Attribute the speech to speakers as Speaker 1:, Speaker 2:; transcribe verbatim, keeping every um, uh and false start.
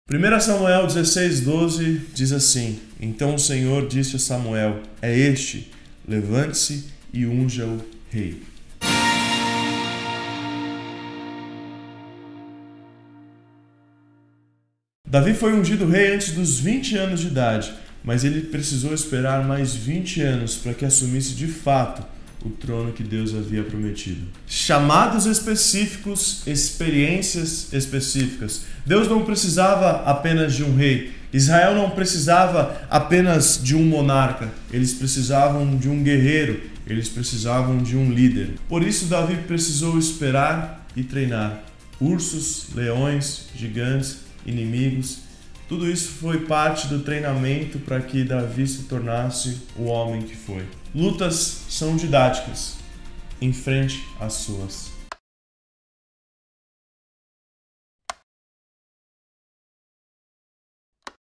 Speaker 1: primeiro Samuel dezesseis, doze diz assim: Então o Senhor disse a Samuel: É este, levante-se e unja-o rei. Davi foi ungido rei antes dos vinte anos de idade, mas ele precisou esperar mais vinte anos para que assumisse de fato o trono que Deus havia prometido. Chamados específicos, experiências específicas. Deus não precisava apenas de um rei. Israel não precisava apenas de um monarca. Eles precisavam de um guerreiro. Eles precisavam de um líder. Por isso Davi precisou esperar e treinar. Ursos, leões, gigantes, inimigos. Tudo isso foi parte do treinamento para que Davi se tornasse o homem que foi. Lutas são didáticas. Enfrente as suas.